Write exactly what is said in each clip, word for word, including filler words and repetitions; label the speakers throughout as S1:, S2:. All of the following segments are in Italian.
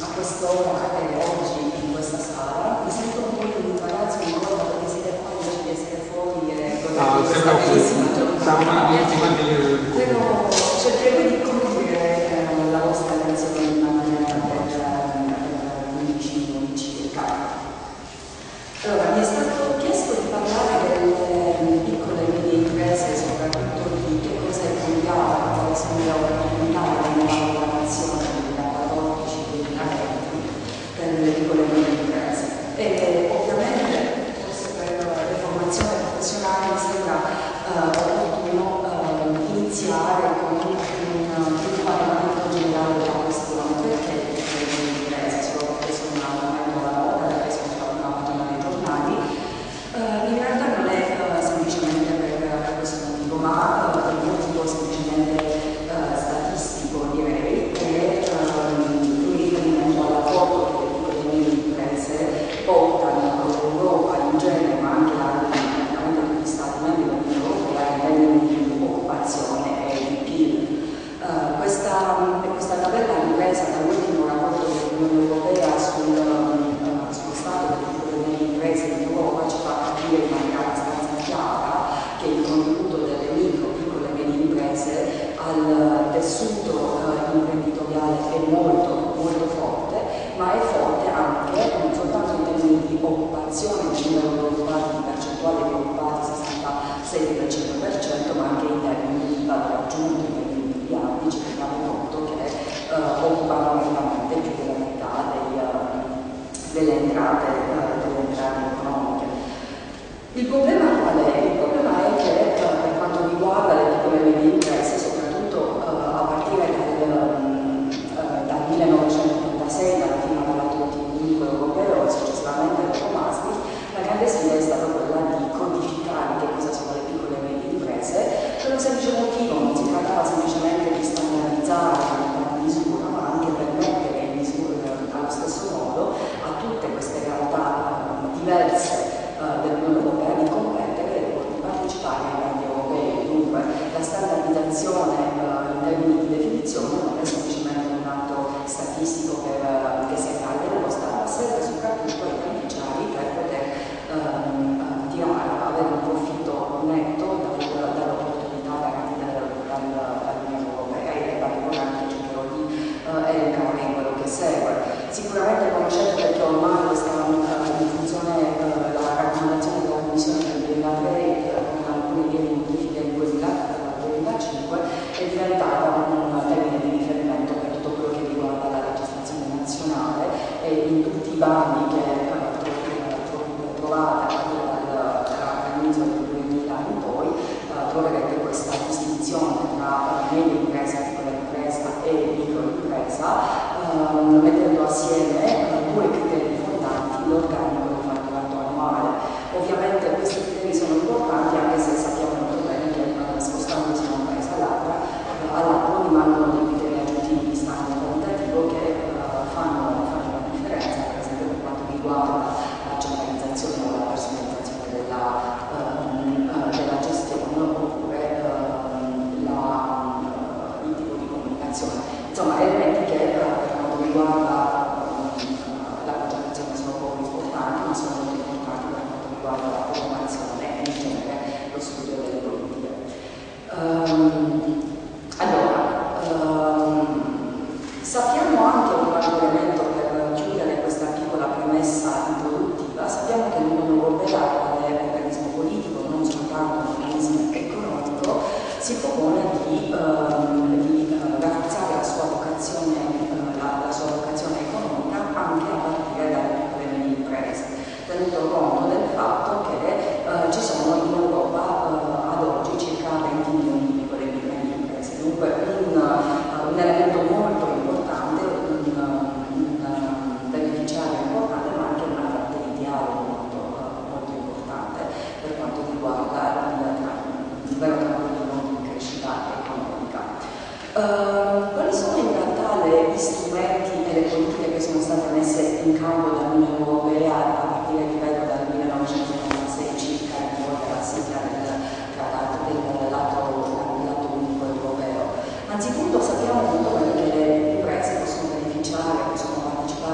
S1: a quest'ora e oggi in questa sala. Mi sento un po' di imbarazzo ancora perché siete qua invece di essere fuori e
S2: no, sembra bellissima giornata.
S1: Però cercherò di cogliere eh, la vostra attenzione in maniera per undici minuti circa. Allora, mi è stato chiesto di parlare delle piccole e medie imprese, soprattutto di che cosa è cambiato, quali sono le opportunità della nuova programmazione del duemilaquattordici duemilaventi per le piccole e medie imprese. E ovviamente, forse per le formazioni professionali mi sembra eh, opportuno eh, iniziare con un, un inquadramento generale della questione, perché le piccole e medie imprese, solo perché sono una momento alla moda, perché sono una pagina dei giornali. Uh, in realtà non è uh, semplicemente per, per questo motivo, ma uh, per un motivo semplicemente uh, statistico, direi, che um, in riferimento al rapporto che le piccole e medie imprese portano all'Europa in genere, ma anche all'ampiamente degli Stati membri dell'Unione Europea in termini di occupazione e di P I L. Uh, questa, questa tabella ripresa dall'ultimo rapporto dell'Unione Europea sul, uh, sullo stato delle piccole e medie imprese in Europa ci fa capire in maniera abbastanza chiara che il contributo delle micro, piccole e medie imprese al tessuto uh, imprenditoriale è molto, molto forte, ma è forte anche non soltanto in termini di occupazione, di numero di occupati, di percentuale di occupati sessantasei virgola cinque per cento, ma anche in termini di valore aggiunto, in termini di miliardi, ci rendiamo conto che uh, occupano veramente più della metà dei, uh, delle entrate, uh, delle entrate economiche. Il problema qual è? Il problema è che uh, per quanto riguarda le piccole e medie imprese, soprattutto uh, a partire dal, um, uh, dal millenovecentottantasei, dalla firma dell'atto unico europeo e successivamente dopo Maastricht, la grande sfida è stata quella di codificare che cosa sono le piccole e medie imprese, per un semplice motivo: non si trattava semplicemente di standardizzare una misura, ma anche permettere in misura allo stesso modo a tutte queste realtà uh, diverse uh, dell'Unione Europea di competere e di partecipare ai bandi europei. Dunque la standardizzazione uh, in termini di definizione non è semplicemente un atto statistico per, uh, che si accade dello Stato, ma serve soprattutto ai beneficiari per poter um, uh, tirare, avere un profitto netto dal, dall'opportunità garantita dall'Unione Europea, e le varie programmi che cercherò di uh, elencare in quello che segue. Sicuramente conoscete, perché ormai questa uh, in funzione uh, la raccomandazione della Commissione del duemilatré uh, con alcune lievi modifiche nel duemilacinque è diventata un termine di riferimento per tutto quello che riguarda la legislazione nazionale, e in tutti i bandi che uh, trovate dall'inizio del duemila in poi uh, troverete questa distinzione tra uh, media impresa, piccola impresa e microimpresa, Uh, mettendo assieme uh, due criteri fondanti: l'organico e il fatturato annuale. Ovviamente questi criteri sono importanti, anche se sappiamo molto bene che uh, spostandosi da un paese all'altro uh, all'altro rimangono dei criteri aggiuntivi di stampo qualitativo che uh, fanno, fanno la differenza, per esempio per quanto riguarda la centralizzazione o la personalizzazione della, uh, della gestione, oppure uh, la, uh, il tipo di comunicazione. Insomma, elementi che uh, riguarda uh, la progettazione sono poco importanti, ma sono molto importanti per quanto riguarda la formazione e in genere lo studio delle politiche. Um, allora, um, sappiamo anche un altro elemento per chiudere questa piccola premessa introduttiva: sappiamo che l'Unione Europea, quale organismo politico, non soltanto un organismo economico, si propone di, um, di uh, rafforzare la sua vocazione La, la sua vocazione economica anche a partire dalle piccole e medie imprese, tenuto conto del fatto che eh, ci sono in Europa eh, ad oggi circa venti milioni di piccole e medie imprese. Dunque un, uh, un elemento molto importante, un, un, un beneficiario importante, ma anche una fonte di dialogo molto, uh, molto importante per quanto riguarda il, il vero trampolino di crescita economica. Uh, quali sono in realtà le, gli strumenti e le politiche che sono state messe in campo dall'Unione Europea a partire, ripeto, dal millenovecentonovantasei circa, in volta alla sigla del trattato dell'atto unico europeo? Anzitutto sappiamo molto bene che le imprese possono beneficiare, possono partecipare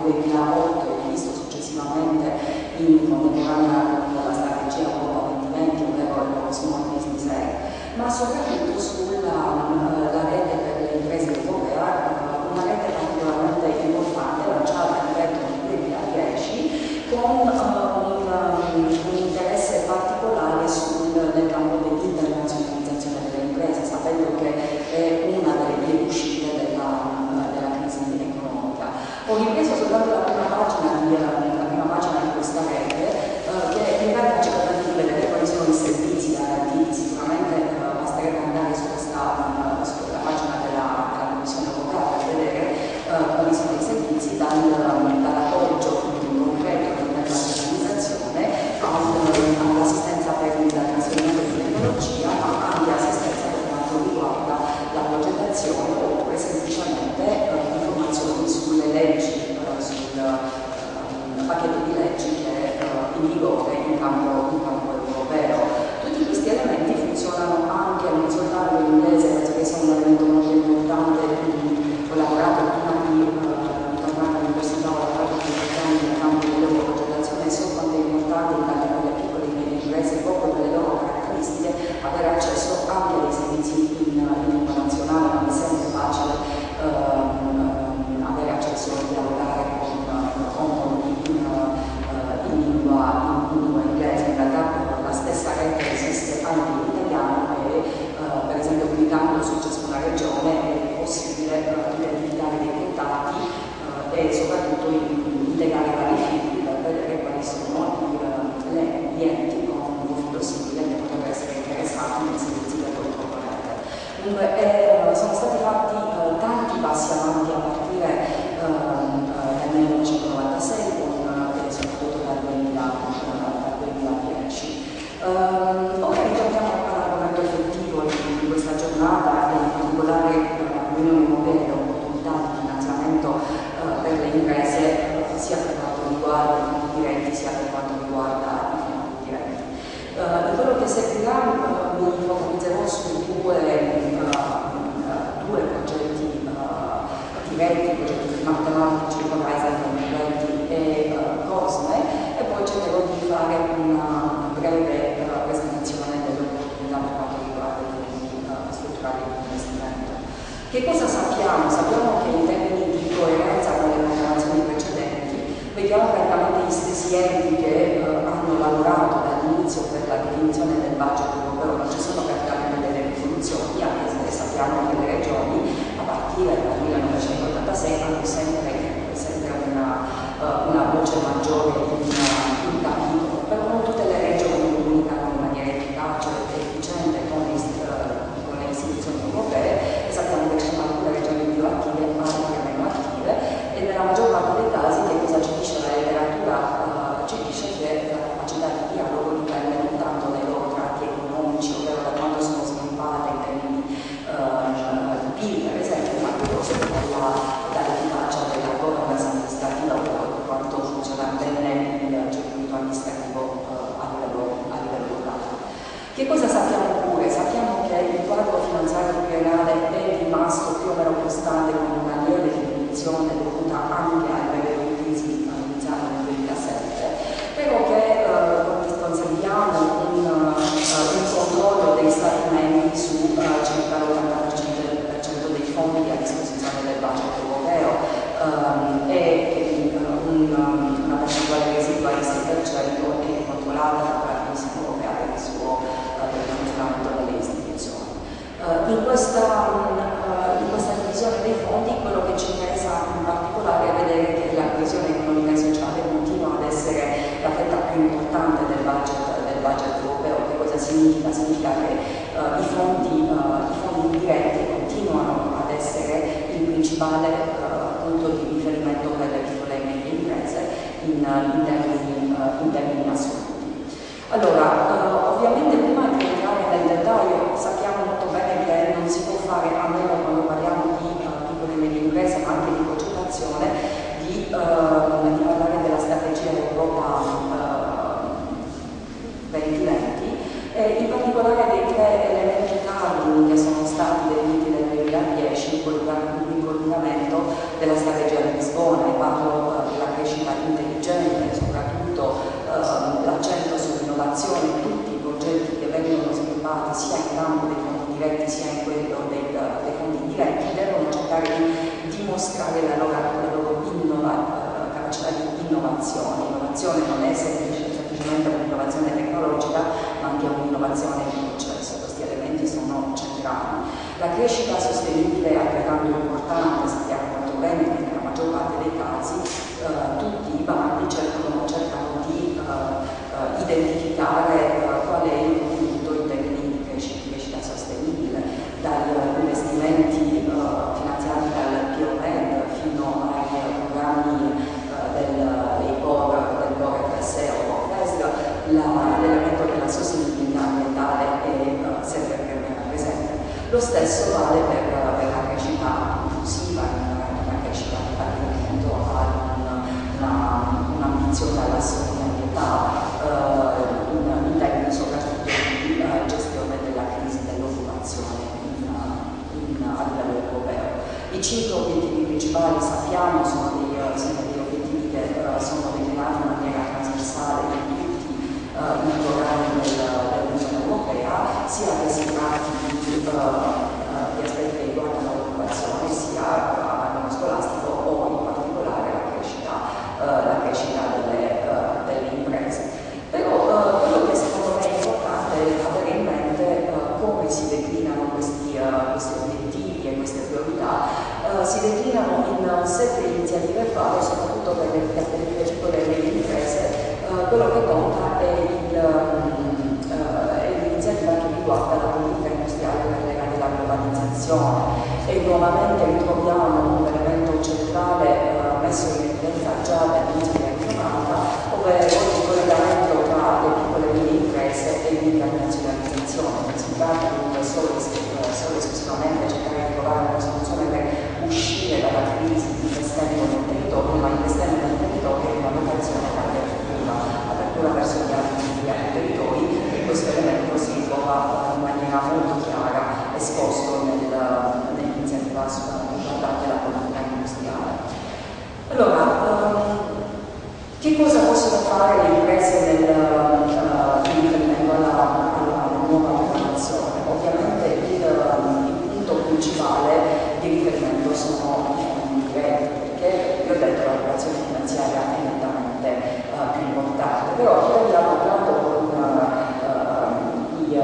S1: duemilaotto e visto successivamente in contemporanea con la strategia Europa duemilaventi, ovvero il Small Business Act, ma soprattutto sulla la rete per le imprese europea, una rete particolarmente importante lanciata ripeto nel duemiladieci con uh, un, un interesse particolare sul, nel campo dell'internazionalizzazione delle imprese, sapendo che è una delle vie d'uscita della, della crisi economica. Ho ripreso soltanto la prima pagina di, la prima pagina di questa rete, uh, che in realtà ci permette di vedere quali sono i servizi garantiti. Sicuramente uh, basterebbe andare su questa, uh, sulla pagina della, della Commissione europea per vedere uh, quali sono i servizi dal, dall'appoggio concreto per la digitalizzazione all'assistenza per il trasferimento di tecnologia, ma anche assistenza per quanto riguarda la progettazione oppure semplicemente uh, informazioni sulle leggi, uh, sul uh, pacchetto di leggi che è uh, in vigore in campo, in campo europeo. Tutti questi elementi funzionano anche non soltanto in inglese, penso che sia un elemento molto importante. Ho lavorato prima di uh, tornare all'università, ho lavorato per molti anni nel campo dell'europrogettazione e so quanto è importante in tanto per le piccole e medie imprese, proprio per le loro caratteristiche, avere accesso anche ai servizi in, in lingua nazionale. Non è sempre facile uh, avere accesso a dialogare con, con in, uh, in, lingua, in, in lingua inglese. In realtà la stessa rete esiste anche in italiano e uh, per esempio cliccando su ciascuna regione è possibile uh, identificare dei contatti uh, e soprattutto integrare vari figli per vedere quali sono i, uh, le, gli enti con un profilo simile che potrebbero essere interessati nei servizi del loro proponente. Dunque eh, sono stati fatti uh, tanti passi avanti a partire uh, uh, dal millenovecentonovantasei con, uh, e soprattutto dal, duemila, uh, dal duemiladieci. Uh, ora ritorniamo all'argomento effettivo di, di questa giornata e in particolare uh, l'Unione Europea e l'opportunità di finanziamento uh, per le imprese uh, sia per quanto riguarda i fondi diretti sia per quanto riguarda i fondi diretti. Uh, in quello che seguirà uh, mi focalizzerò su due, uh, uh, due progetti uh, diretti, progetti matematici, Horizon duemilaventi e uh, COSME, e poi cercherò di fare una breve uh, presentazione delle opportunità per quanto riguarda i fondi uh, strutturali di investimento. Che cosa sappiamo? Sappiamo che in termini di coerenza con le programmazioni precedenti vediamo praticamente gli stessi enti che uh, hanno lavorato dall'inizio per la definizione del budget europeo, non ci sono praticamente delle rivoluzioni, anche se sappiamo che le regioni a partire dal millenovecentottantasei hanno sempre, sempre una, uh, una voce maggiore in, in capitolo, però non tutte le regioni comunicano in maniera efficace e efficiente con le, uh, con le istituzioni europee, e sappiamo che ci sono alcune regioni più attive, altre meno attive, e nella maggior parte dei casi che cosa ci dice la letteratura? Uh, ci dice che la capacità di dialogo dipende non tanto dai loro tratti economici, ovvero da quanto sono sviluppate in termini uh, di P I L, per esempio, ma piuttosto dall'efficacia della governance amministrativa, ovvero quanto funziona bene il circuito amministrativo uh, a, livello, a livello locale. Che cosa sappiamo pure? Sappiamo che il quadro finanziario pluriennale è rimasto più o meno costante con una lieve diminuzione dovuta anche al periodo di crisi iniziale nel duemilasette, però che eh, conserviamo un, uh, un controllo dei Stati membri su uh, circa l'ottanta per cento dei fondi a disposizione del budget europeo um, e che uh, un, una percentuale residua di sei per cento è controllata dalla Commissione europea per il suo uh, per il funzionamento delle istituzioni. Uh, in, questa, uh, in questa divisione dei fondi quello che ci interessa in particolare è vedere che la coesione economica e sociale continua ad essere la fetta più importante del budget, del budget europeo. Che cosa significa? Significa che uh, i, fondi, uh, i fondi diretti continuano ad essere il principale uh, punto di riferimento per le piccole e medie imprese in, in, termini, uh, in termini assoluti. Allora, uh, ovviamente prima di entrare nel dettaglio sappiamo molto bene che non si può fare, almeno quando parliamo di uh, piccole e medie imprese, ma anche di progettazione, di, uh, di parlare della strategia Europa uh, duemilaventi, e in particolare dei tre elementi cardini che sono stati definiti nel duemiladieci, il collegamento della strategia di Lisbona. E parlo uh, cercare di dimostrare la loro, la loro innova, capacità di innovazione. L'innovazione non è semplice, semplicemente un'innovazione tecnologica, ma anche un'innovazione di processo. Questi elementi sono centrali. La crescita sostenibile è altrettanto importante, sappiamo molto bene che nella maggior parte dei casi eh, tutti i bandi cercano, cercano di eh, eh, identificare eh, qual è il contributo in termini di crescita, di crescita sostenibile, dagli investimenti eh, finanziati dal P O M E D fino ai programmi eh, del, dei P O R, del P O R F S E o F E S G, l'elemento della sostenibilità ambientale è eh, sempre presente. Lo stesso vale per, per la crescita inclusiva, una crescita che fa riferimento a un'ambizione alla sostenibilità eh, in, in termini soprattutto di uh, gestione della crisi dell'occupazione a livello europeo. I cinque obiettivi principali, sappiamo, sono dei, sono degli obiettivi che uh, sono declinati in maniera trasversale in tutti uh, i programmi del, dell'Unione Europea, sia che si tratti di, uh, uh, di aspetti che riguardano l'occupazione, sia a uh, scolastico o in particolare la crescita, uh, la crescita delle, uh, delle imprese. Però uh, quello che secondo me è importante è avere in mente uh, come si declinano questi, uh, questi obiettivi e queste priorità. Uh, si declinano in uh, sette iniziative fare, soprattutto per le, per le piccole e medie imprese. Uh, quello che conta è, il, um, uh, è l'iniziativa che riguarda la politica industriale legata alla globalizzazione, e nuovamente ritroviamo un elemento centrale uh, messo in evidenza già dall'inizio degli anni novanta, ovvero il collegamento tra le piccole e medie imprese e l'internazionalizzazione. Non si tratta dunque solo, solo esclusivamente cercare di trovare una soluzione per uscire dalla crisi investendo nel territorio, ma investendo nel territorio in una vocazione di apertura, apertura verso gli altri territori, e questo elemento si trova in maniera molto chiara esposto nel, nell'iniziativa riguardante la politica industriale. Allora, um, che cosa possono fare le imprese nel, uh, in riferimento alla, alla nuova programmazione? Ovviamente il, il punto principale di riferimento sono i fondi diretti, perché vi ho detto la dotazione finanziaria è nettamente uh, più importante, però abbiamo parlato con uh, i,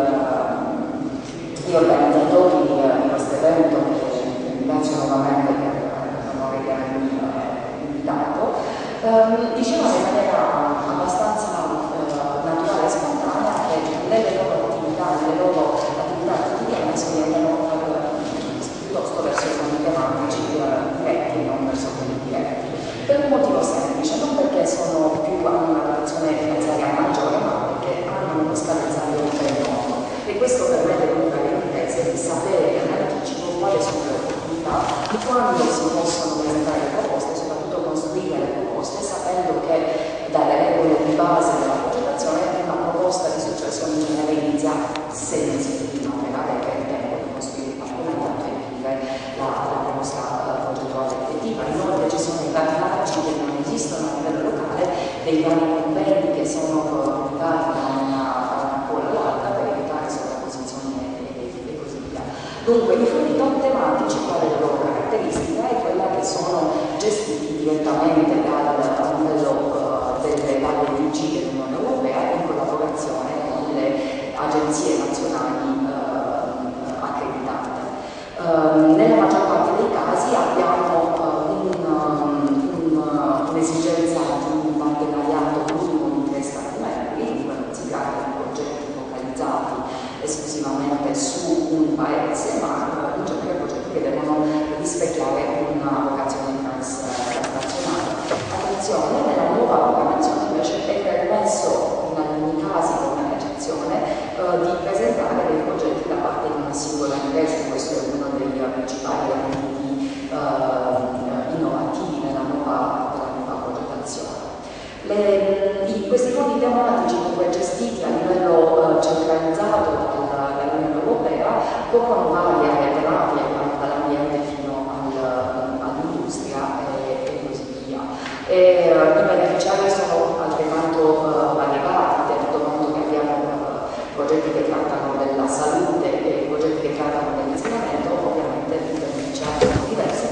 S1: uh, gli organizzatori di questo evento, che ringrazio nuovamente per l'onore di avermi uh, invitato. Um, dicevano in maniera abbastanza uh, naturale e spontanea che nelle loro attività, nelle loro attività quotidiane si orientano uh, piuttosto verso i fondi tematici uh, diretti e non verso quelli diretti, per un motivo semplice, non perché sono più, hanno una dotazione finanziaria maggiore, ma perché hanno uno scadenzario più noto, e questo permette comunque alle imprese di sapere in anticipo quali sono le opportunità, quando si possono presentare le proposte, soprattutto costruire le proposte, sapendo che dalle regole di base della progettazione una proposta di successo in genere inizia sei mesi prima, per avere il tempo di costruire i documenti e definire la, la proposta progettuale effettiva. Inoltre ci sono i vantaggi che non esistono a livello locale dei vari convegni che sono pubblicati da una, una colla all'altra per evitare sovrapposizioni e, e così via. Dunque i fondi tematici, qual è la loro caratteristica? È quella che sono gestiti direttamente dal livello uh, delle varie D G dell'Unione Europea in collaborazione con le agenzie nazionali uh, accreditate. Uh, nella maggior parte dei casi abbiamo uh, un'esigenza un, un di un partenariato minimo di tre Stati membri, non si tratta di progetti focalizzati esclusivamente su un paese, ma in genere progetti che devono rispecchiare una vocazione transnazionale. Attenzione, nella nuova programmazione invece è permesso in alcuni casi, con un'eccezione, eh, di presentare dei progetti da parte di una singola impresa. Questo è uno dei principali elementi eh, innovativi nella nuova, della nuova progettazione. Le, i, questi fondi tematici, comunque gestiti a livello eh, centralizzato dall'Unione Europea, coprono varie aree tematiche, dall'ambiente fino al, all'industria e, e così via. E, uh, I beneficiari sono altrettanto uh, variegati, tenuto conto che abbiamo uh, progetti che trattano della salute e progetti che trattano dell'insegnamento. Ovviamente i beneficiari sono diversi,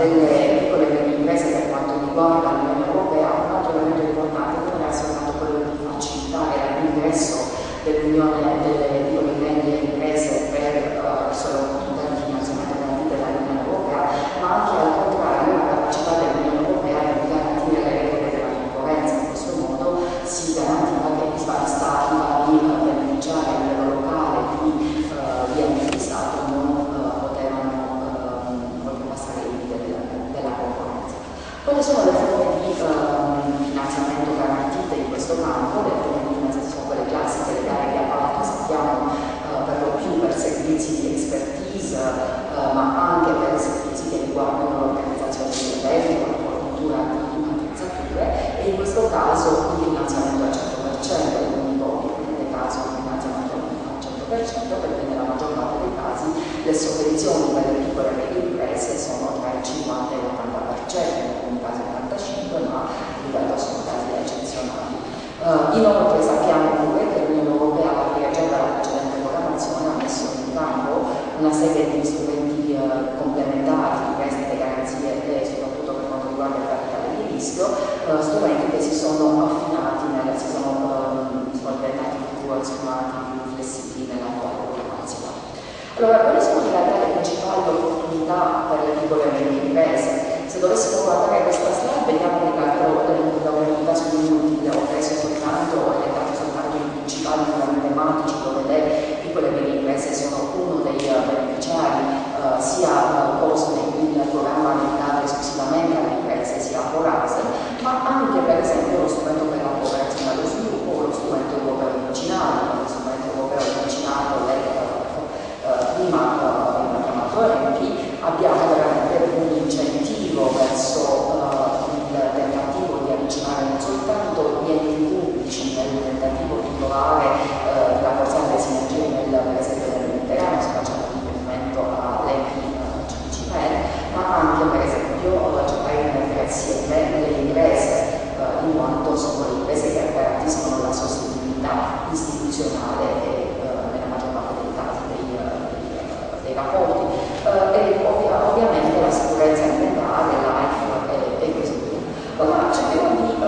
S1: delle piccole e medie imprese per quanto riguarda l'Unione Europea, un altro elemento importante non è soltanto quello di facilitare l'ingresso dell'Unione delle piccole e medie imprese per uh, solo opportunità di finanziamento garantite dall'Unione Europea, ma anche al contrario la capacità dell'Unione Europea di garantire le regole della concorrenza. In questo modo si garantiva che i vari stati, i vari uh, beneficiari a livello locale di, uh, di enti di Stato non uh, potevano uh, oltrepassare i limiti della, della concorrenza. Quali sono le forme di uh, finanziamento garantite in questo campo? Le forme di finanziamento sono quelle classiche, le gare di appalto, sappiamo uh, per lo più per servizi di expertise, uh, ma anche per servizi che riguardano l'organizzazione di eventi, la fornitura di attrezzature, e in questo caso il finanziamento al cento per cento, l'unico caso il finanziamento al cento per cento, perché nella maggior parte dei casi le sovvenzioni per le piccole e medie imprese sono tra il cinquanta e l'ottanta per cento, in alcuni casi l'ottantacinque per cento, ma ripeto sono casi eccezionali. Uh, inoltre sappiamo pure che l'Unione Europea, a partire già dalla precedente programmazione, ha messo in campo una serie di strumenti uh, complementari, prestiti, garanzie e soprattutto per quanto riguarda il capitale di rischio, uh, strumenti che si sono affinati, nella, si sono um, diventati più sfumati, più flessibili nell'attuale programmazione. Allora, quali sono in realtà le principali opportunità per le piccole e medie imprese? Se dovessimo guardare questa slide, vediamo che l'opportunità sui minuti le ho preso soltanto, ho elencato soltanto i principali programmi tematici dove le piccole e medie imprese sono uno dei uh, beneficiari, uh, sia uh, COSME, il programma dedicato esclusivamente alle imprese, sia Horizon, ma anche per esempio lo strumento per la cooperazione allo sviluppo o lo strumento europeo vicinato, lo strumento europeo vicinato, lei uh, prima uh, chiamato E M P I, abbiamo veramente un incentivo verso uh, il tentativo di avvicinare non soltanto gli enti pubblici nel tentativo di trovare uh, la rafforzare le sinergie nel, per esempio nel Mediterraneo, si facciamo riferimento all'E M P I C D C P E N, ma anche per esempio uh, cercare di mettere assieme le imprese, uh, in quanto sono le imprese che garantiscono la sostenibilità istituzionale e uh, nella maggior parte dei casi dei, uh, dei, uh, dei rapporti uh, e ovvia, ovviamente la sicurezza alimentare, l'A I F e, e così via. Allora cerchiamo di,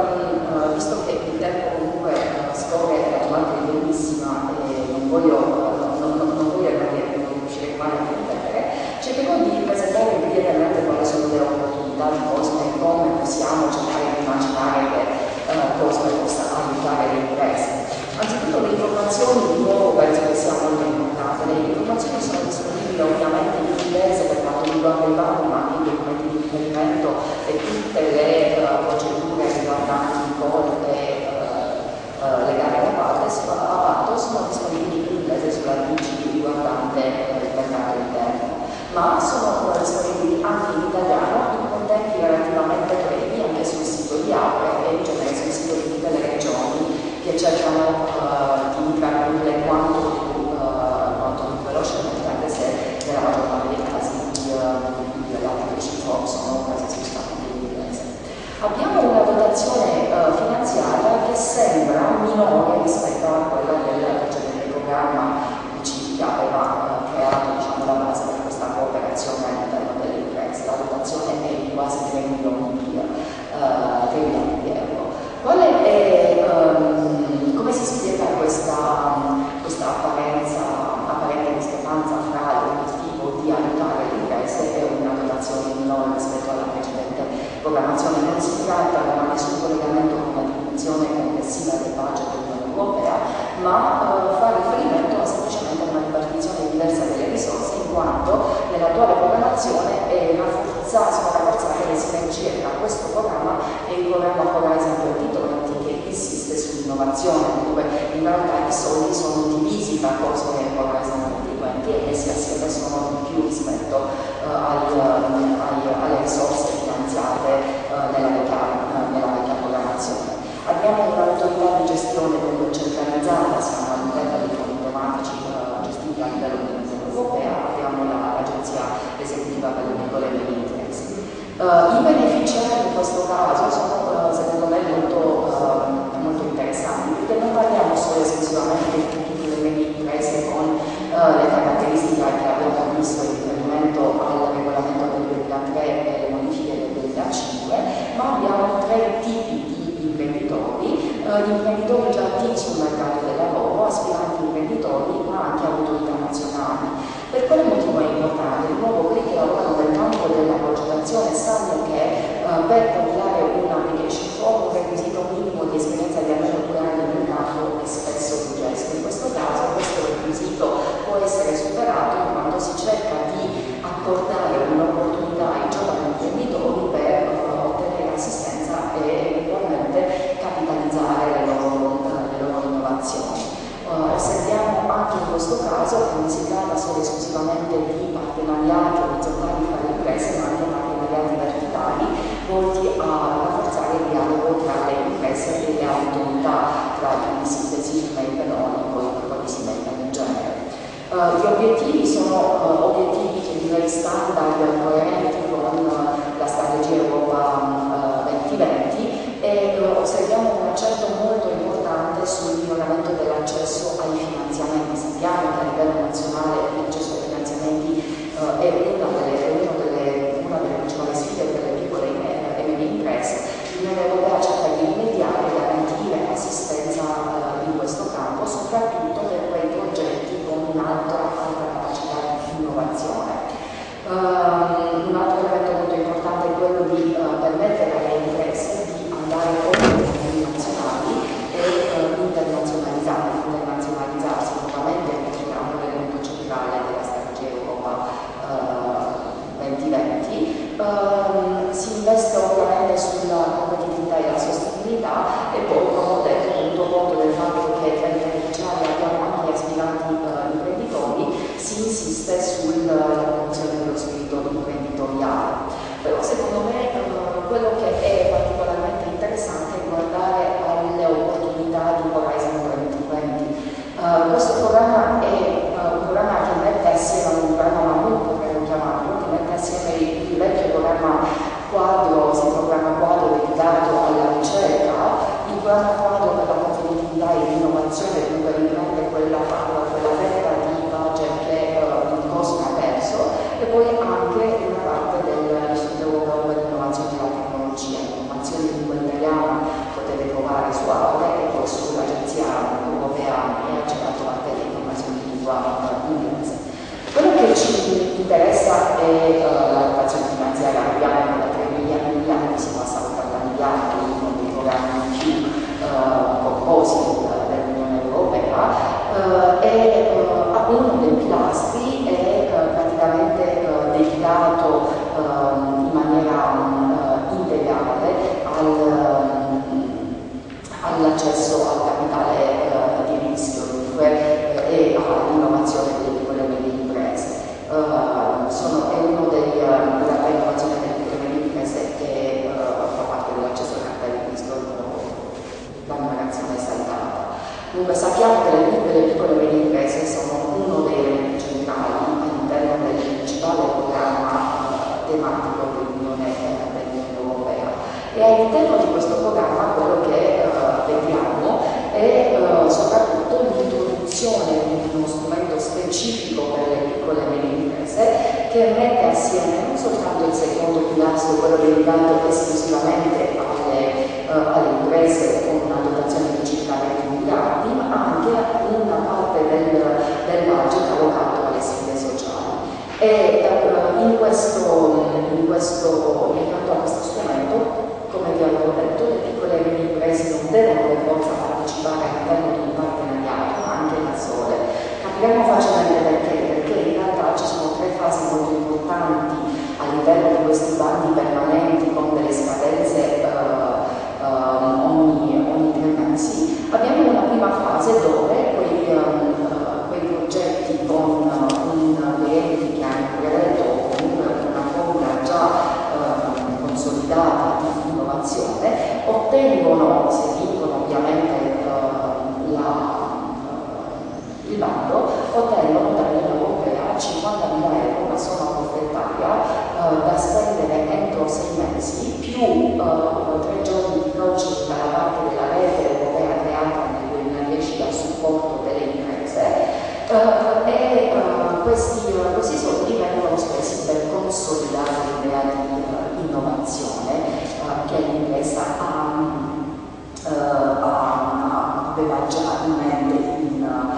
S1: uh, visto che il tempo comunque uh, scorre veramente benissima e non voglio, uh, non, non, non voglio rimanere, non riuscire mai a ripetere, cercherò di presentare brevemente quali sono le opportunità di COSME e come possiamo cercare di immaginare che uh, COSME possa aiutare le imprese. Anzitutto le informazioni, di nuovo penso che sia molto importante, le informazioni sono disponibili ovviamente in inglese per quanto riguarda i bandi, ma anche i documenti di riferimento e tutte le uh, procedure riguardanti il codice e uh, uh, le gare a patto sono disponibili in inglese sulla D G riguardante uh, il mercato interno, ma sono uh, disponibili anche in italiano in contenti relativamente brevi anche sul sito di APE e in genere sul sito di tutte le regioni che cercano uh, di tradurle quanto più, uh, quanto più velocemente, anche se nella maggior parte dei casi i traduci sono quasi esclusivamente in inglese. Abbiamo una dotazione uh, finanziaria che sembra minore rispetto a quella del precedente programma che aveva uh, creato diciamo, la base per questa cooperazione all'interno delle imprese. La dotazione è di quasi tre milioni di, uh, tre milioni di euro. Qual è, um, come si spiega questa, questa apparenza, apparente discrepanza fra l'obiettivo di aiutare le imprese e una dotazione minore rispetto alla precedente programmazione? Non si tratta di nessun collegamento con la diminuzione complessiva del budget dell'Unione Europea, ma uh, fa riferimento a semplicemente a una ripartizione diversa delle risorse, in quanto nell'attuale programmazione è rafforza, sono rafforzate le sinergie tra questo programma e il programma Horizon duemilaventi che insiste sull'innovazione, dove in realtà i soldi sono divisi tra COSME e Horizon duemilaventi e messi assieme sono di più rispetto uh, ai, uh, ai, alle risorse finanziate uh, nella, vecchia, uh, nella vecchia programmazione. Abbiamo un'autorità di gestione centralizzata, siamo all'interno dei fondi tematici uh, gestiti a livello dell'Unione Europea, abbiamo l'agenzia esecutiva per le piccole e medie imprese. Uh, I beneficiari in questo caso sono uh, secondo me molto, uh, molto interessanti, perché non parliamo solo esclusivamente di piccole e medie imprese con uh, le caratteristiche che abbiamo visto in riferimento al regolamento del duemilatré e imprenditori già attivi sul mercato del lavoro, aspiranti imprenditori, ma anche autorità nazionali. Per quale motivo è importante? Di nuovo, quelli che lavorano nel campo della progettazione sanno che uh, per avviare un application form un requisito minimo di esperienza di almeno due anni nel campo è spesso richiesto. In questo caso questo requisito può essere superato quando si cerca di accordare un'opportunità ai giovani imprenditori per uh, ottenere assistenza e eventualmente capitalizzare le loro, uh, le loro innovazioni. Uh, osserviamo anche in questo caso che non si tratta solo esclusivamente di partenariati orizzontali tra le imprese, ma anche partenariati verticali volti a rafforzare il dialogo tra le imprese e le autorità, tra i decision maker o i policy maker in genere. Uh, gli obiettivi sono uh, obiettivi che direi standard coerenti con uh, la strategia Europa uh, duemilaventi e uh, osserviamo un accento molto importante sul miglioramento dell'accesso ai finanziamenti. Sappiamo che a livello nazionale l'accesso ai finanziamenti uh, è una delle, è una delle, una delle principali sfide per le piccole e medie imprese. L'Unione Europea cerca di rimediare e garantire assistenza uh, in questo campo, soprattutto per quei progetti con un'alta alta capacità di innovazione. Uh, un altro elemento molto importante è quello di uh, permettere alle imprese di andare oltre i confini nazionali e uh, internazionalizzare, internazionalizzarsi nuovamente, è un elemento centrale della strategia Europa uh, duemilaventi. Uh, si investe ovviamente sulla competitività e la sostenibilità e poi, come ho detto, tenuto conto del fatto che tra i beneficiari abbiamo anche aspiranti uh, imprenditori, si insiste sulla promozione dello spirito imprenditoriale. Però secondo me uh, quello che è particolarmente interessante è guardare alle opportunità di Horizon duemilaventi. Uh, questo programma è uh, un programma che mette assieme, un programma molto potremmo chiamarlo, che mette assieme il, il vecchio programma quadro, il programma quadro dedicato alla ricerca, il programma quadro per la competitività e l'innovazione, dunque riprende quella, quella fetta di budget che uh, il Cosme ha perso, e poi anche una parte dell'Istituto Europeo per l'Innovazione e la Tecnologia. Innovazione in lingua italiana potete trovare su Aule e poi sull'Agenzia Europea e c'è la parte di informazioni in lingua inglese. Quello che ci interessa è uh, la dotazione finanziaria. Abbiamo da tre miliardi, si passa a ottanta miliardi con dei programmi più uh, composti dell'Unione Europea uh, e uh, uno dei pilastri è uh, praticamente uh, dedicato uh, in maniera uh, integrale al, uh, all'accesso al capitale uh, di rischio dunque, e all'innovazione delle piccole e medie imprese. Uh, sono, è uno dei uh, della innovazione delle piccole e medie imprese che uh, fa parte dell'accesso al capitale di rischio, la numerazione è saltata. Dunque sappiamo che le, le piccole e medie imprese sono uno dei elementi centrali all'interno del principale programma uh, tematico dell'Unione uh, Europea, e all'interno di questo programma quello che uh, vediamo è uh, soprattutto l'introduzione di uno strumento specifico per le piccole e medie imprese che mette assieme non soltanto il secondo pilastro, quello dedicato esclusivamente alle, uh, alle imprese con una dotazione di circa venti miliardi, ma anche una parte del, del budget allocato alle sfide sociali. E uh, in questo, in questo, accanto a questo strumento, come vi avevo detto, le piccole e medie imprese non devono per forza partecipare all'interno di un partenariato, ma anche da sole. Capiremo facilmente perché, perché in realtà ci sono tre fasi molto importanti a livello di questi bandi permanenti con delle scadenze uh, uh, ogni, ogni tre mesi. Abbiamo una prima fase dove quei, um, uh, quei progetti con uh, un enti che hanno creato comunque una formula già uh, consolidata di innovazione ottengono, se vincono ovviamente uh, la, uh, il bando, ottengono dall'Unione Europea cinquantamila euro, una somma forfettaria uh, da spendere entro sei mesi, più uh, tre giorni di coaching dalla parte della rete europea creata nel duemiladieci a supporto delle imprese. Uh, e uh, questi, uh, questi soldi vengono spesi per consolidare l'idea di uh, innovazione uh, che l'impresa ha, uh, ha, aveva già in mente in, uh,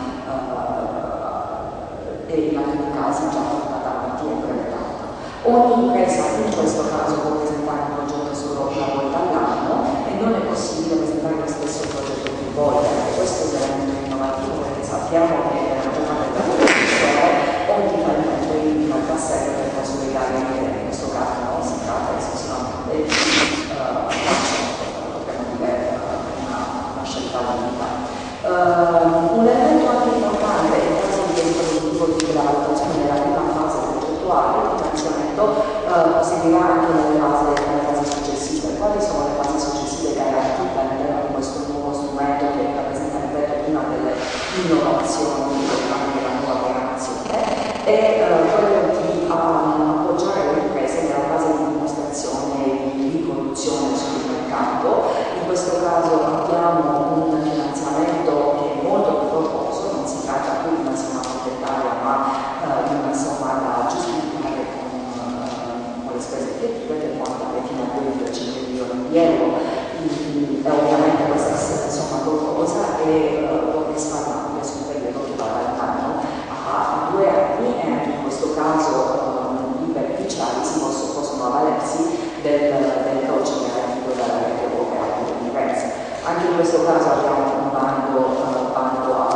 S1: e in alcuni casi già portata avanti e implementata. Ogni impresa in questo caso può presentare un progetto solo una volta all'anno e non è possibile presentare lo stesso progetto più volte. Questo è un elemento innovativo perché sappiamo che nella maggior parte della produzione ogni fallimento in realtà serve per consolidare che in questo caso non si tratta esclusivamente di uh, potremmo dire una, una scelta unica. Uh, un elemento anche importante in caso di dispositivo di la valutazione della prima fase progettuale, il finanziamento uh, proseguirà anche nelle fasi, nelle fasi successive. Quali sono le fasi successive garantite all'interno di questo nuovo strumento che rappresenta, ripeto, una delle innovazioni anche della nuova programmazione? E uh, quello di um, appoggiare le imprese nella fase di dimostrazione e di riproduzione sul mercato. In questo caso abbiamo un finanziamento che è molto più corposo, non si tratta più di una somma monetaria ma uh, di una somma da giustificare con, uh, con le spese effettive che può andare fino a due virgola cinque milioni di euro. E ovviamente questa è una somma corposa e uh, può risparmiare sul periodo che va dall'anno a due anni e anche in questo caso uh, i beneficiari si possono, possono avvalersi del, del coaching garantito dalla rete europea per le imprese. Anche in questo caso abbiamo un bando, uh, bando a,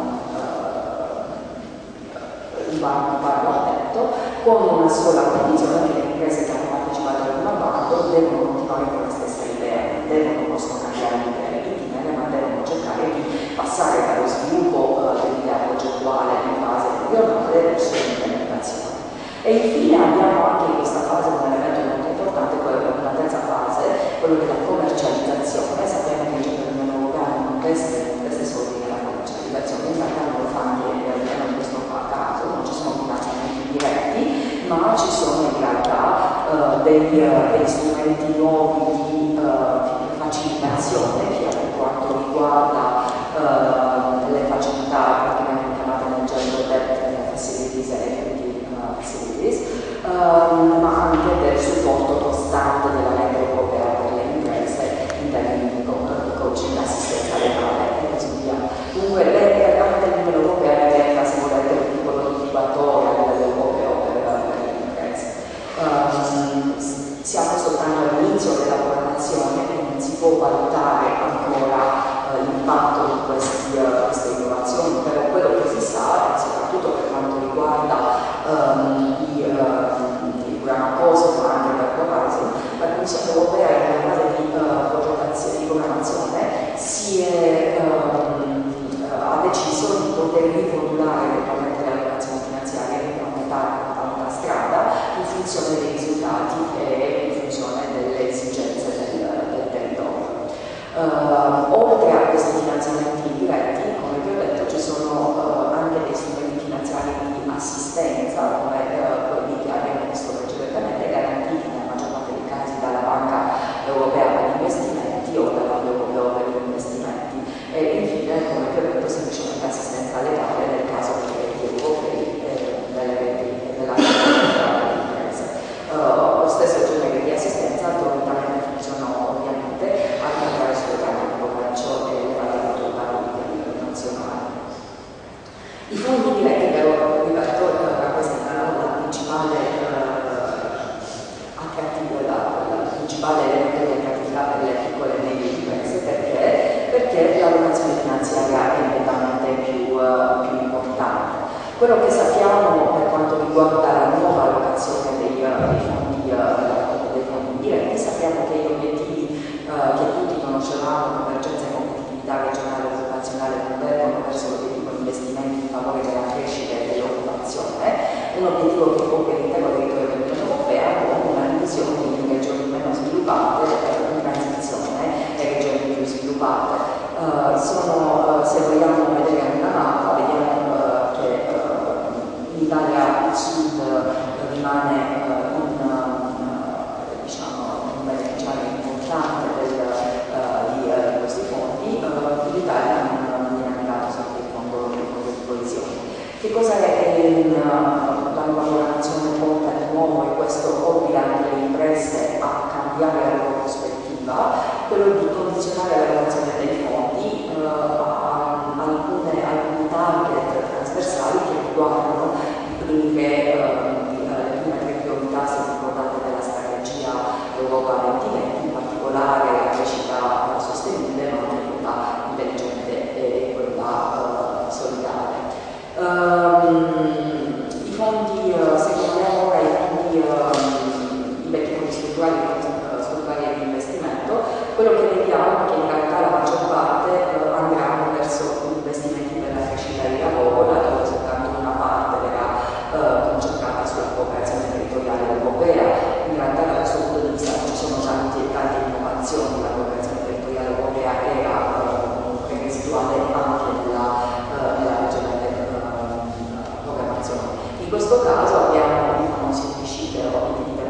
S1: uh, un bando, un bando aperto con una sola condizione che le imprese che hanno partecipato al primo bando devono continuare con la stessa idea, non devono, non possono cambiare l'idea in itinere, ma devono cercare di passare dallo sviluppo uh, dell'idea progettuale in fase embrionale verso l'implementazione. E infine abbiamo anche in questa fase un elemento molto importante, quello che è una terza fase, quello della commercializzazione. Sappiamo che l'Unione Europea non investe, non investe soldi nella commercializzazione, in realtà non lo fa anche in questo caso, non ci sono finanziamenti diretti, ma ci sono in realtà uh, degli, uh, degli strumenti nuovi di uh, facilitazione sia per quanto riguarda uh, le facilità praticamente chiamate nel gergo debt facilities e equity uh, facilities, um, ma anche del supporto costante della rete europea per le imprese in termini di coaching, assistenza legale e così via. Dunque veramente l'Unione Europea diventa, se volete, un piccolo motivatore a livello europeo per, per le imprese. Um, siamo soltanto all'inizio della programmazione e non si può valutare ancora uh, l'impatto di questi, uh, queste innovazioni, però quello che si sa, soprattutto per quanto riguarda um, i, uh, i programmi apposta, ma anche per Horizon, la Commissione Europea in una fase di, uh, di programmazione si è, um, uh, ha deciso di poter rimodulare eventualmente le allocazioni finanziarie e aumentare la strada in funzione dei risultati e in funzione delle esigenze del, del territorio. Uh, oltre a questi finanziamenti diretti, come vi ho detto, ci sono uh, anche dei strumenti finanziari di assistenza, come uh, quelli che abbiamo visto precedentemente, garantiti nella maggior parte dei casi dalla Banca Europea per gli Investimenti o dal Fondo Europeo per gli Investimenti. E infine, come vi ho detto, semplicemente assistenza legale nel caso dei crediti europei e delle reti della Uh, lo stesso genere di assistenza automaticamente funziona ovviamente anche attraverso le camere di commercio e le varie autorità pubbliche a livello nazionale. I fondi diretti, però, ripeto, rappresentano la principale uh, attrattiva, la, la principale elemento di attrattività per le piccole e medie imprese. Perché? Perché l'allocazione finanziaria è nettamente più, uh, più importante. Quello che sappiamo per quanto riguarda la nuova allocazione dei, dei, fondi, dei fondi diretti, sappiamo che gli obiettivi uh, che tutti conoscevamo, convergenza e competitività regionale e occupazionale, convergono verso l'obiettivo di investimenti in favore della crescita e dell'occupazione, un obiettivo che copre l'intero territorio dell'Unione Europea con una divisione in regioni meno sviluppate, in transizione e regioni più sviluppate. Uh, sono, uh, se vogliamo vedere una mappa, vediamo l'Italia Sud uh, rimane uh, un, uh, diciamo, un beneficiario importante del, uh, di, uh, di questi fondi, uh, l'Italia non viene arrivato sempre il fondo di coesione. Che cosa è in, uh, la nuova programmazione porta di nuovo e questo obbliga anche le imprese a cambiare la loro prospettiva, quello di condizionare la relazione dei fondi uh, a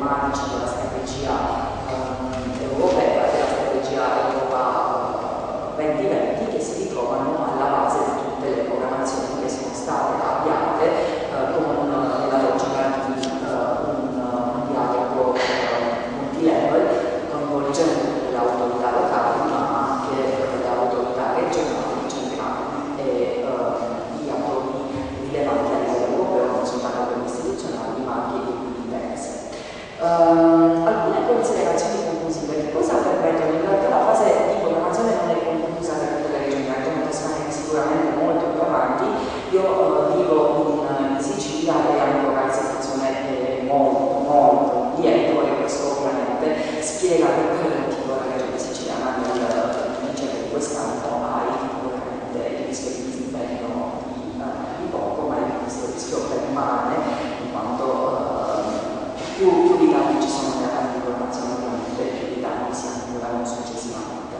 S1: problematici della strategia eh, europea, della strategia Europa duemilaventi, che si ritrovano alla base di tutte le programmazioni che sono state avviate eh, con la logica di uh, un, un dialogo uh, multilevel, coinvolgendo le autorità locali ma anche le autorità regionali, centrali e uh, gli attori rilevanti a livello europeo, non soltanto quelli istituzionali ma anche di interesse. Uh, alcune considerazioni conclusive. Che cosa permettono? In realtà la fase di programmazione non è conclusa per tutte le regioni, la regione Toscana è sicuramente molto più avanti. Io uh, vivo in, in Sicilia e ancora la situazione è molto, molto dietro, e questo ovviamente spiega per quale motivo la regione siciliana nel vincere di quest'anno ha ovviamente il rischio di disimpegno di, uh, di poco, ma questo rischio permane in quanto uh, più, più di danni ci sono nella fase di programmazione, ovviamente più di danni si accumulano successivamente.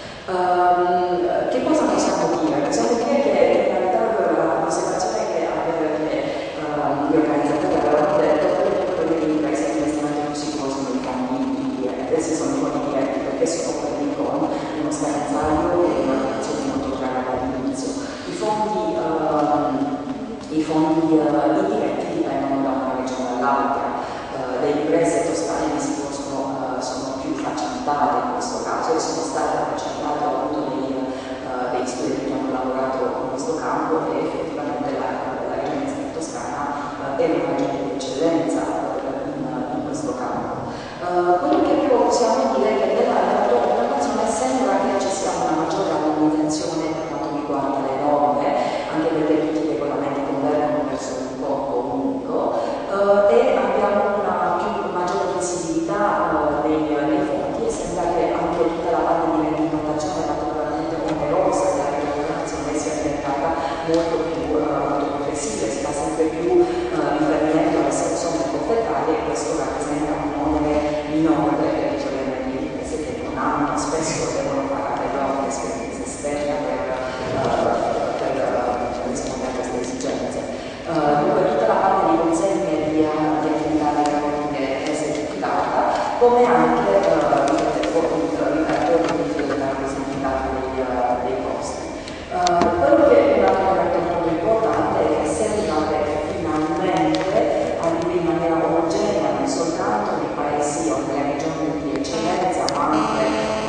S1: Um, che cosa possiamo dire? Possiamo dire che in realtà l'osservazione che aveva gli organizzatori avevano detto è quello che l'interesse di investimento più sicuro sono i fondi diretti, se sono i fondi diretti, perché sono quelli con uno scadenzario e una dotazione molto chiara dall'inizio. I fondi, uh, i fondi uh, indiretti dipendono da una regione all'altra. Uh, le imprese toscane di sicuro sono, uh, sono più facilitate in questo caso e sono state facilitate, ho avuto dei, uh, dei studenti che hanno lavorato in questo campo e effettivamente la, la regione toscana uh, è una regione di eccellenza uh, in, in questo campo. Uh, quello che però possiamo dire è che nella programmazione sembra che ci sia una maggiore armonizzazione per quanto riguarda le norme, anche perché tutti i regolamenti convergono verso un corpo unico uh, e abbiamo una più maggiore flessibilità uh, dei, dei fondi, e sembra che anche tutta la parte di rendicontazione particolarmente onerosa della programmazione sia diventata molto più, uh, molto più flessibile, si fa sempre più uh, riferimento alle sanzioni forfettarie, e questo rappresenta un onere minore per i giovani di imprese che non hanno, spesso devono pagare loro esperienze esterne per, uh, per, uh, per rispondere a queste esigenze. Uh, dunque tutta la parte di consegne di, uh, di attività di recording è semplificata, come anche uh, il ripertorio di semplificato dei, uh, dei costi. Uh, quello che è un altro elemento molto importante è che sembra che finalmente arrivi in maniera omogenea non soltanto nei paesi o nelle regioni di eccellenza, ma anche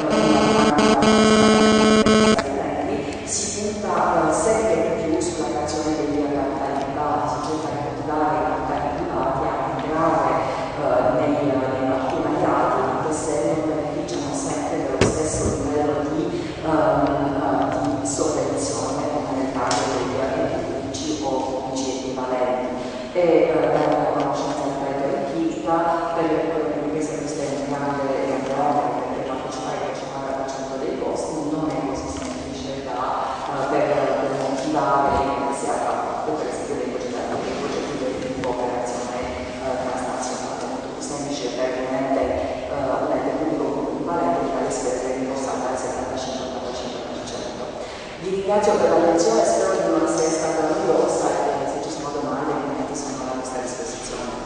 S1: uh, si punta uh, sempre più sulla creazione degli capitali privati, si cerca di motivare i capitali privati a entrare uh, nei, nei partenariati, anche se non beneficiano sempre dello stesso livello di, um, uh, di sovvenzione come nel caso degli enti pubblici o pubblici equivalenti, e uh, dare una conoscenza di credito empirica per le imprese che stanno in grande e grande, perché partecipare al cinquanta per cento dei costi non è così semplice da, uh, per, per motivare le imprese a fare, per esempio dei progetti, dei progetti di cooperazione uh, transnazionale, molto più semplice per un ente, uh, un ente pubblico equivalente che ha le spese rimborsate al settantacinque per cento. Vi ringrazio per l'attenzione, spero di non essere stata noiosa, e se ci sono domande i commenti sono a vostra disposizione.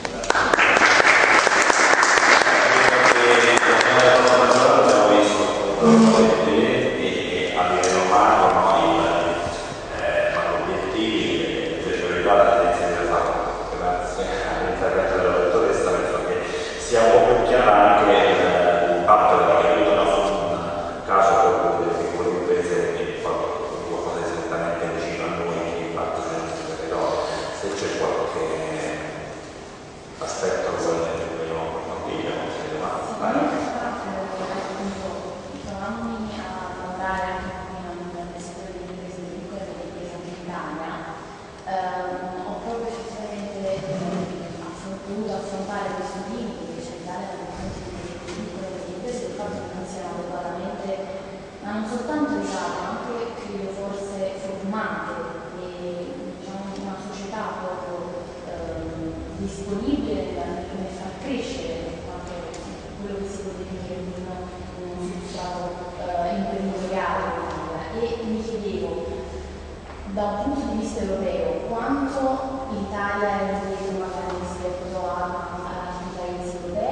S3: disponibile per far crescere quello che si può definire un substrato uh, imprenditoriale. E mi chiedevo, da un punto di vista europeo, quanto l'Italia è indietro magari rispetto a, a altri paesi europei?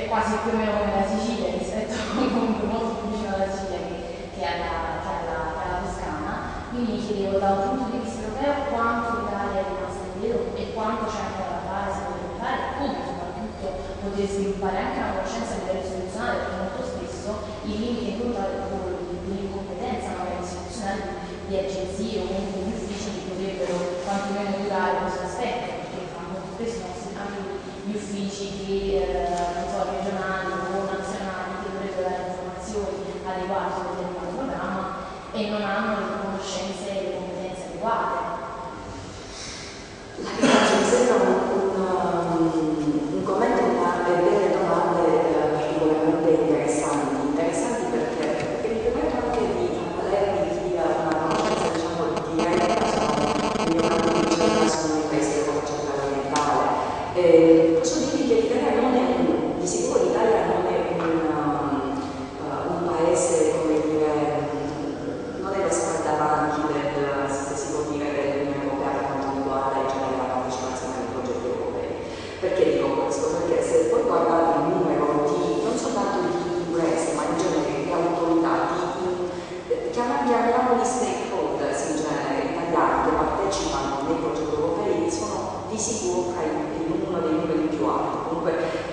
S3: quasi più o meno come la Sicilia, rispetto comunque molto più vicino alla Sicilia che, che, alla, che, alla, che alla Toscana. Quindi mi chiedevo da un punto di vista europeo quanto l'Italia è rimasta indietro e quanto c'è ancora da fare, si potrebbe fare, e come soprattutto poter sviluppare anche una conoscenza a livello istituzionale, perché molto spesso i limiti incontrati proprio dell'incompetenza magari istituzionale di agenzie o comunque di uffici che potrebbero quantomeno curare questo aspetto, perché molto spesso anche gli uffici che, eh, non so, regionali o nazionali che dovrebbero dare informazioni adeguate sul determinato programma e non hanno le conoscenze e le competenze adeguate.
S1: Mi sembra un, un, un commento a delle domande eh, particolarmente interessanti, interessanti perché, perché mi permettono anche di avvalermi di una conoscenza, diciamo, diretta sul mio campo di ricerca sul paese centrale orientale. Eh, posso dirvi che l'Italia non è, di sicuro l'Italia non è un, uh, un paese, come dire, non è lo scaldavanti del, se si può dire, dell'Unione Europea per quanto riguarda in genere la partecipazione ai progetti europei. Perché dico questo? Perché se poi guardate il numero di, non soltanto di imprese, ma in genere di autorità, di, chiamiamoli stakeholders in genere, italiani che partecipano nei progetti europei, sono di sicuro tra i uno dei numeri più alti, comunque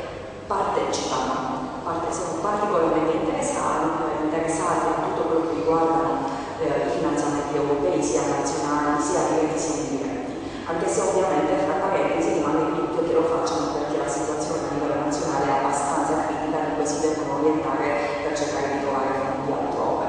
S1: partecipano, parte, sono particolarmente interessati, interessati a tutto quello che riguardano eh, i finanziamenti europei, sia nazionali, sia diretti sia indiretti, anche se ovviamente fra parentesi rimane il dubbio che lo facciano perché la situazione a livello nazionale è abbastanza critica e poi si devono orientare per cercare di trovare fondi altrove.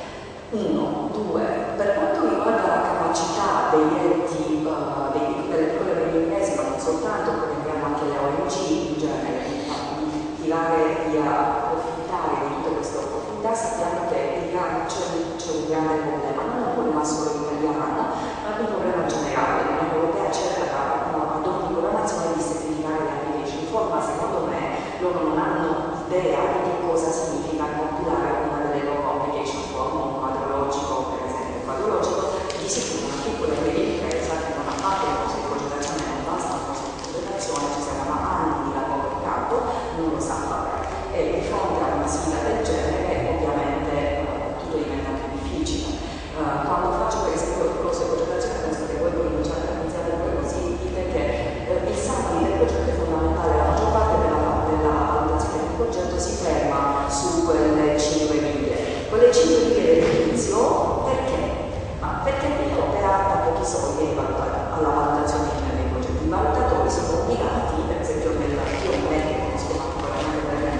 S1: Uno, due, per quanto riguarda la capacità degli enti, uh, dei, delle piccole e medie imprese, ma non soltanto, perché abbiamo anche le O N G in genere, di, di tirare, di approfittare di tutte queste opportunità, sappiamo che c'è un grande problema, non è un problema solo italiano, ma è un problema generale. L'Unione Europea cerca no, ad ogni programmazione di semplificare l'application form, ma secondo me loro non hanno idea di che cosa significa compilare una delle loro application form, un quadro logico, per esempio, un quadro logico di sicuro una piccola e media impresa che non ha fatto il corso di progettazione, non basta il corso di progettazione, ci saranno anni di lavoro in campo, non lo sa fare. E di fronte a una sfida del genere, ovviamente eh, tutto diventa più difficile. Uh, quando faccio per esempio il corso di progettazione, penso che voi cominciate a iniziare voi così, dite che eh, il summary del progetto è fondamentale, la maggior parte della, della valutazione del progetto si ferma su quelle cinque righe. Quelle cinque righe dell'inizio, perché? Ma perché l'Europa ha pochi soldi alla valutazione dei progetti. I valutatori sono obbligati, per esempio nel io non conosco particolarmente bene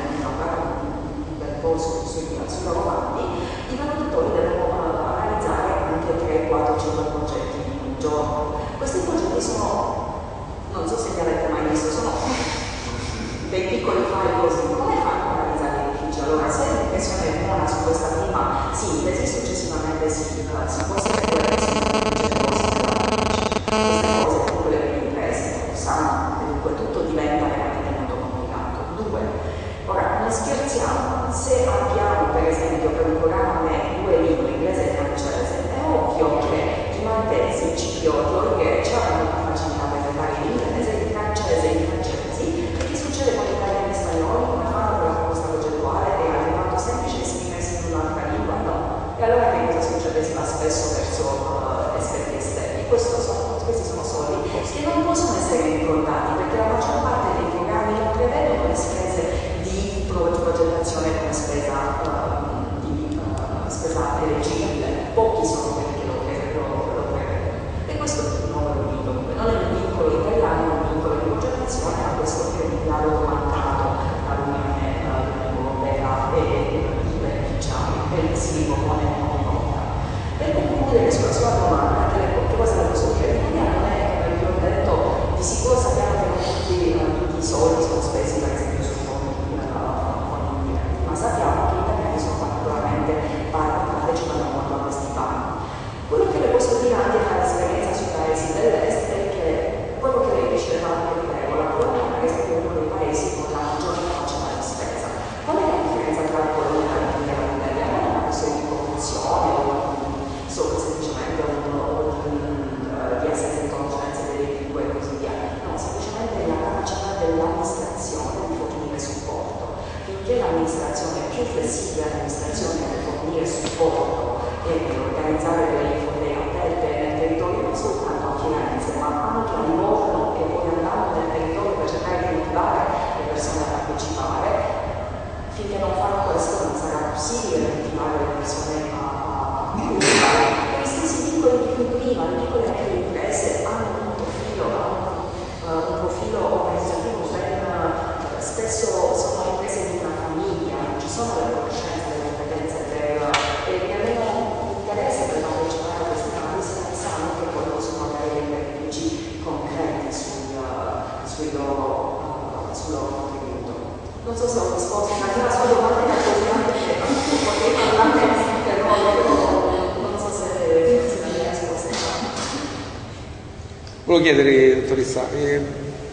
S1: un percorso sui, sui loro bandi, i valutatori devono analizzare anche tre, quattro, cinque progetti in un giorno. Questi progetti sono, non so se li avete mai visto, sono dei piccoli file così. Come fanno a analizzare gli edifici? Allora, se l'impressione è buona su questa prima sintesi, successivamente si, uh, si può seguire queste cose comunque le imprese lo sanno, dunque tutto diventa veramente molto complicato. Due, ora non scherziamo, se abbiamo per esempio per un programma due lingue, inglese e francese, è ovvio che i maltesi, i ciprioti o i greci hanno una facilità per fare l'inglese, il francese e i francesi. E che succede con gli italiani e gli spagnoli? Come fanno con la proposta progettuale? È altrettanto semplice esprimersi in un'altra lingua? No. E allora che cosa succede? Si va spesso verso uh, esperti esterni. Sono, questi sono soldi che non possono essere ricordati perché la maggior parte dei programmi non prevedono le spese di progettazione come spesa, uh, di, uh, spesa eleggibile. Pochi sono quelli che lo prevedono. E questo è un nuovo vincolo. Non è un vincolo italiano, è un vincolo di progettazione, ma questo è un dialogo mancato dall'Unione uh, Europea e i beneficiari e si ripropone ogni volta. Per concludere sulla sua domanda, che, che cosa la posso dire? L'Italia non è, come vi ho detto, di sicuro sappiamo che non tutti, uh, tutti i soldi sono spesi per esempio sui fondi uh, indiretti, ma sappiamo che gli italiani sono particolarmente partecipano molto a questi piani. Quello che le posso dire anche per esperienza sui paesi dell'est è che quello che lei diceva anche di regola, la Polonia è uno dei paesi con la maggiore capacità di spesa. Qual è la differenza tra la Polonia e l'Italia? Non è una questione di corruzione o solo semplicemente un, un, uh, di essere in conoscenza delle lingue e così via. No, semplicemente la capacità dell'amministrazione di amministrazioni per fornire supporto e per organizzare delle infodee aperte nel territorio, non soltanto a Firenze, ma anche a Livorno e poi andando nel territorio per cercare di motivare le persone a partecipare. Finché non fanno questo non sarà possibile motivare le persone a partecipare. Gli stessi piccoli di cui prima, le piccole e medie imprese hanno un profilo, hanno uh, un profilo organizzativo ben uh, spesso sono imprese di una famiglia, non ci sono le conoscenze, le competenze per, e mi avevano interesse per partecipare a queste analisi sanno che poi possono avere dei benefici concreti sui, uh, sui loro, uh, sul loro contributo. Non so se ho risposto, ma la sua domanda era così anche che potrei parlare, però non so se se mi hai risposto.
S2: Volevo chiedere, dottoressa, eh,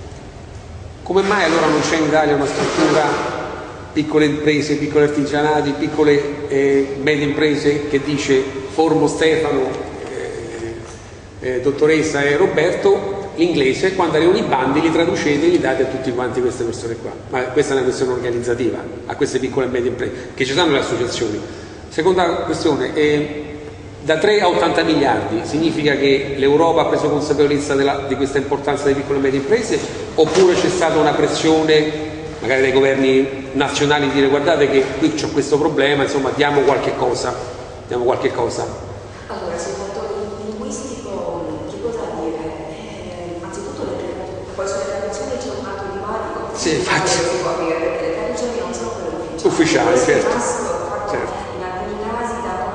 S2: come mai allora non c'è in Italia una struttura piccole imprese, piccoli artigianati, piccole e eh, medie imprese che dice formo Stefano, eh, eh, dottoressa e Roberto, l'inglese, quando arrivano i bandi li traducete e li date a tutti quanti queste persone qua. Ma questa è una questione organizzativa, a queste piccole e medie imprese, che ci sono le associazioni. Seconda questione, eh, da tre a ottanta miliardi significa che l'Europa ha preso consapevolezza della, di questa importanza delle piccole e medie imprese, oppure c'è stata una pressione magari dai governi nazionali di dire guardate che qui c'è questo problema, insomma diamo qualche cosa, diamo qualche cosa.
S1: Allora, sul punto linguistico, che cosa dire? Eh, anzitutto le, poi sulle traduzioni c'è un altro dibattito.
S2: Sì, infatti.
S1: Si può dire, perché le traduzioni non sono quelle
S2: ufficiali. Ufficiali, certo.
S1: certo. In alcuni casi da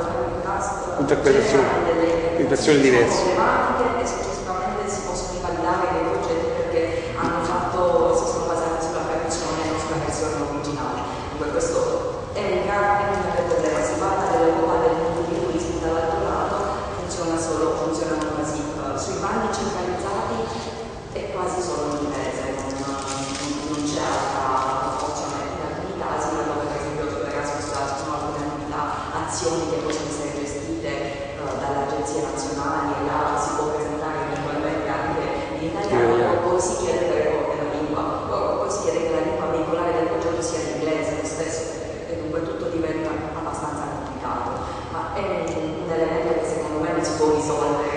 S1: una
S2: interpretazione, interpretazioni diverse.
S1: E successivamente si possono invalidare dei progetti perché hanno fatto, si sono basati sulla traduzione e non sulla versione originale. Dunque questo è un grave problema. Si parla dell'Europa del multilinguismo, dall'altro lato funziona solo, funzionano quasi uh, sui bandi centralizzati è quasi solo l'inglese, non, non, non c'è altra proporzione. In alcuni casi, dove per esempio l'Erasmus ci sono alcune attività, azioni che possono essere gestite uh, dalle agenzie nazionali e là si può presentare eventualmente anche in italiano, poi si chiede per la lingua, poi si chiede che la lingua veicolare del progetto sia l'inglese lo stesso, e dunque tutto diventa abbastanza complicato, ma è un, un elemento che secondo me non si può risolvere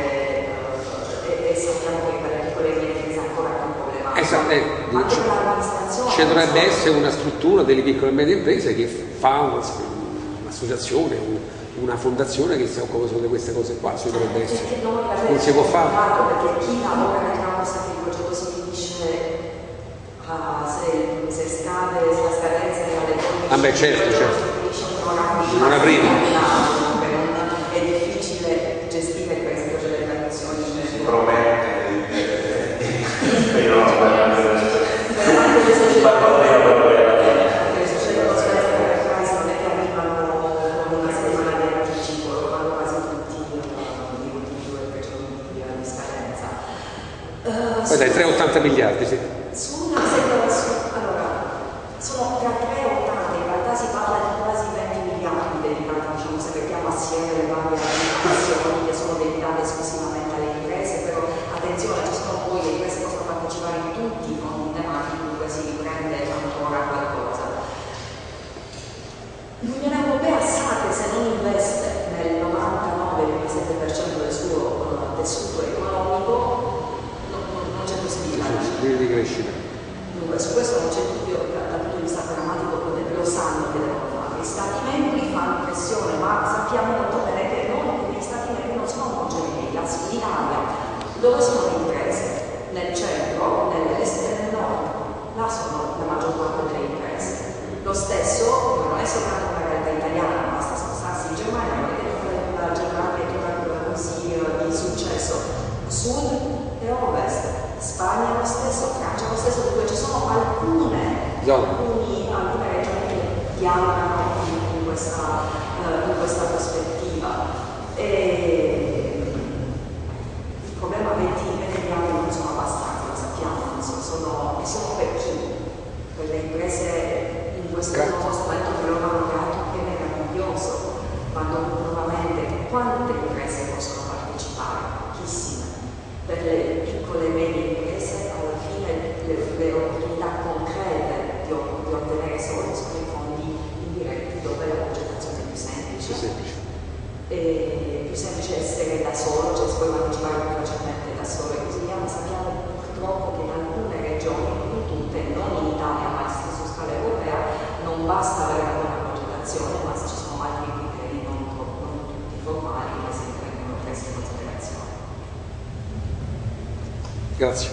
S1: uh, e, e sappiamo che per le piccole e medie è ancora più problematico.
S2: Esatto, eh,
S1: anche per l'amministrazione
S2: ci dovrebbe essere una struttura delle piccole e medie imprese che fa un'associazione, un, una fondazione che si occupa solo di queste cose qua, ci dovrebbe essere.
S1: Non,
S2: non si può fare.
S1: Perché chi lavora nel campo sa che il progetto si finisce uh, se, se scade, se la scadenza è alle condizioni.
S2: Ah beh, certo, certo. Non
S1: una
S2: prima.
S1: È difficile gestire questo, cioè le traduzioni.
S4: Si promette però
S1: anche le società
S2: Poi dai, tre a ottanta miliardi, sì.
S1: Su una serie, su, allora, sono tra tre e ottanta, in realtà si parla di quasi venti miliardi dedicati, diciamo, se mettiamo assieme le varie azioni che sono dedicate esclusivamente alle imprese, però attenzione, ci sono poi le imprese che possono partecipare in tutti i fondi tematici, dunque si riprende ancora qualcosa. L'Unione Europea sa che se non investe nel novantanove virgola sette per cento del suo uh, tessuto economico
S2: di crescita.
S1: Dunque su questo non c'è dubbio dal punto di vista pragmatico, lo sanno che devono fare. Gli Stati membri fanno pressione, ma sappiamo molto bene che non, gli Stati membri non sono omogenei. L'Italia, dove sono le imprese? Nel centro, nell'est e nel nord. Là sono la maggior parte delle imprese. Lo stesso, non è soltanto una realtà italiana, basta spostarsi in Germania, non è che la Germania è una così di successo. Sud e ovest. Spagna lo stesso, Francia lo stesso, dove ci sono alcune, alcuni, alcune regioni che dialogano in, in, questa, uh, in questa prospettiva. E il problema è che venti miliardi non sono abbastanza, lo sappiamo, sono, sono, sono per chi? Per le imprese in questo nuovo strumento che loro hanno creato, che è meraviglioso, quando nuovamente quante imprese possono partecipare? Pochissime. Per le piccole e medie imprese alla fine le, le opportunità concrete di, di ottenere soldi sono i fondi indiretti dove la semplice.
S2: Più semplice.
S1: È più semplice essere da solo, cioè si può partecipare più facilmente da solo e così via, ma sappiamo purtroppo che in alcune regioni, non tutte, non in Italia ma stesso su scala europea, non basta avere una buona progettazione, ma ci sono altri criteri non, non tutti formali che si prendono presi in considerazione.
S2: Grazie.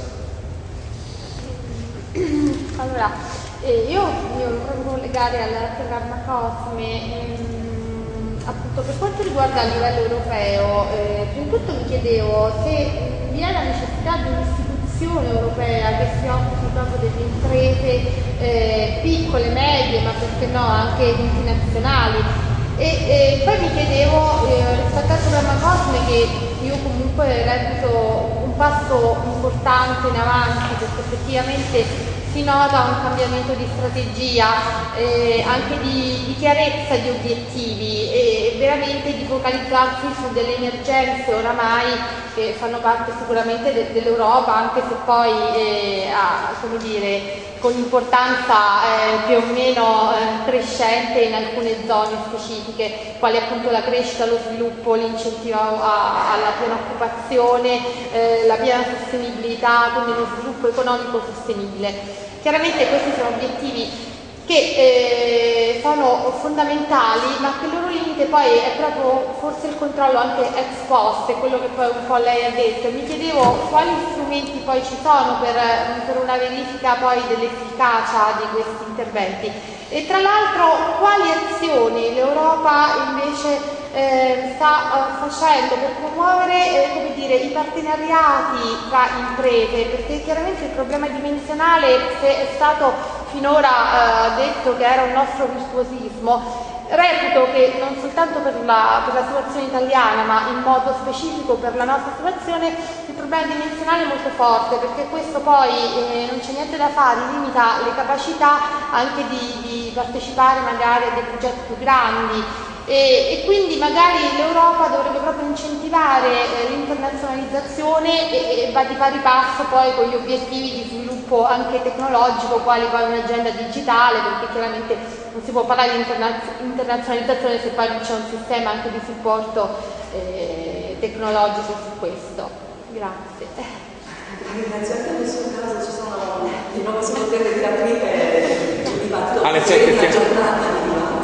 S3: Allora, eh, io mi volevo proprio collegare al programma COSME. Ehm, Appunto, per quanto riguarda a livello europeo, eh, prima di tutto mi chiedevo se vi è la necessità di un'istituzione europea che si occupi proprio delle imprese eh, piccole, medie, ma perché no anche multinazionali. E, e poi mi chiedevo eh, rispetto al programma COSME, che io comunque reputo un passo importante in avanti, perché effettivamente si nota un cambiamento di strategia, eh, anche di, di chiarezza di obiettivi e veramente di focalizzarsi su delle emergenze oramai che fanno parte sicuramente de, dell'Europa, anche se poi eh, ha, come dire, con importanza eh, più o meno eh, crescente in alcune zone specifiche, quali appunto la crescita, lo sviluppo, l'incentivo a, alla piena occupazione, eh, la piena sostenibilità, quindi lo sviluppo economico sostenibile. Chiaramente questi sono obiettivi che eh, sono fondamentali, ma che il loro limite poi è proprio forse il controllo anche ex post, è quello che poi un po' lei ha detto. Mi chiedevo quali strumenti poi ci sono per, per una verifica poi dell'efficacia di questi interventi e tra l'altro quali azioni l'Europa invece eh, sta eh, facendo per promuovere eh, come dire, i partenariati tra imprese, perché chiaramente il problema dimensionale, se è stato finora eh, detto che era un nostro virtuosismo, reputo che non soltanto per la, per la situazione italiana, ma in modo specifico per la nostra situazione, il problema dimensionale è molto forte, perché questo poi eh, non c'è niente da fare, limita le capacità anche di, di partecipare magari a dei progetti più grandi. E, e quindi magari l'Europa dovrebbe proprio incentivare eh, l'internazionalizzazione e, e va di pari passo poi con gli obiettivi di sviluppo anche tecnologico, quali poi un'agenda digitale, perché chiaramente non si può parlare di interna- internazionalizzazione se poi non c'è un sistema anche di supporto eh, tecnologico su questo. Grazie.
S1: Grazie, anche in questo caso ci sono di nuovo si potrebbe riaprire il dibattito
S2: alle sette
S1: giornata.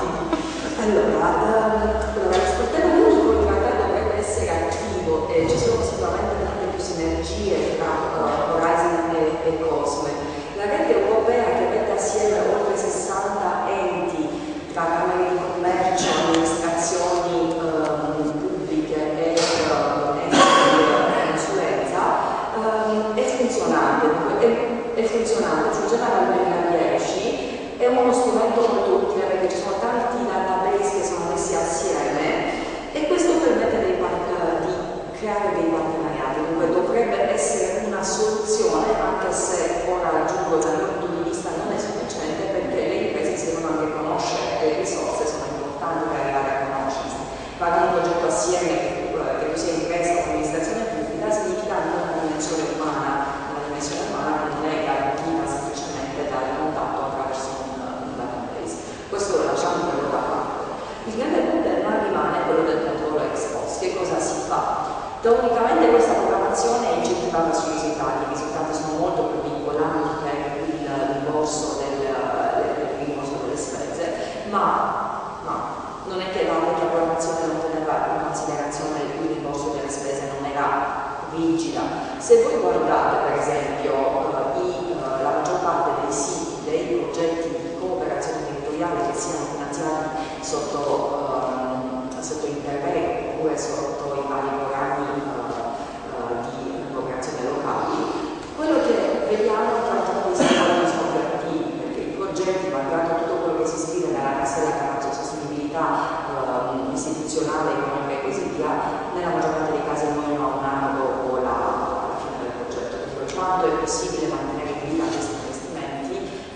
S1: Allora, allora il sportello unico in realtà dovrebbe essere attivo e ci sono sicuramente tante più sinergie tra uh, Horizon e, e COSME. La rete europea che mette assieme oltre sessanta enti tra camere di commercio, amministrazioni uh, pubbliche e uh, enti di consulenza uh, è funzionante, è, è funzionante, funziona dal duemiladieci, è uno strumento molto utile perché ci sono tanti database che sono messi assieme e questo permette dei part- di creare dei partenariati, dunque dovrebbe essere una soluzione, anche se ora aggiungo dal mio punto di vista non è sufficiente perché le imprese si devono riconoscere e le risorse sono importanti per arrivare a conoscersi. Fare un progetto assieme che tu sia impresa o amministrazione pubblica significa anche una dimensione umana, una dimensione umana che non è garantita semplicemente dal contatto attraverso questo lo lasciamo per da parte. Il grande problema rimane quello del controllo ex post. Che cosa si fa? Teoricamente questa programmazione è incentivata sui risultati, i risultati sono molto più vincolanti per il rimborso del, del rimborso delle spese, ma, ma non è che la vecchia programmazione non teneva in considerazione il rimborso delle spese, non era rigida. Se voi guardate per esempio i, la maggior parte dei siti, dei progetti di cooperazione che siano finanziati sotto, um, sotto Interreg oppure sotto i vari programmi uh, uh, di cooperazione locali, quello che vediamo è che questi programmi sono operativi, perché i progetti, malgrado tutto quello che si scrive nella casella di sostenibilità uh, istituzionale, economica e così via, nella maggior parte dei casi muoiono a un anno dopo la, la fine del progetto. Per quanto è possibile mantenere in vita questi investimenti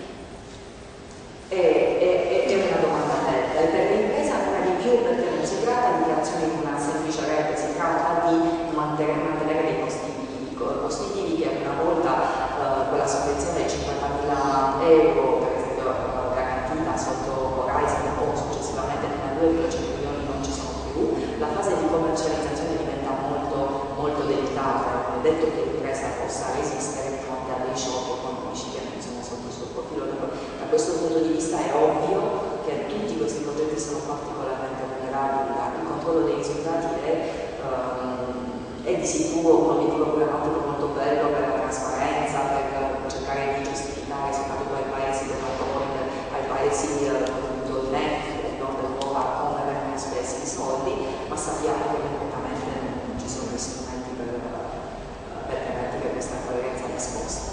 S1: è, è, è una domanda aperta e per l'impresa ancora di più, perché non si tratta di creazione di una semplice rete, si tratta di mantenere, mantenere dei costi vivi, costi vivi che una volta uh, quella sovvenzione di cinquantamila euro per esempio uh, garantita sotto Horizon o successivamente fino a due virgola cinque milioni non ci fase di commercializzazione diventa molto, molto delicata, non è detto che l'impresa possa resistere di fronte a dei shock economici che non sono sotto il suo profilo. Da questo punto di vista è ovvio che tutti questi progetti sono particolarmente vulnerabili, il controllo dei risultati è, um, è di sicuro un obiettivo programmatico molto bello per la trasparenza, per cercare di giustificare soprattutto ai paesi donatori, ai paesi appunto N E F, del nord Europa, come vengono spesi i soldi, ma sappiamo che concretamente non ci sono gli strumenti per, per garantire questa coerenza nascosta.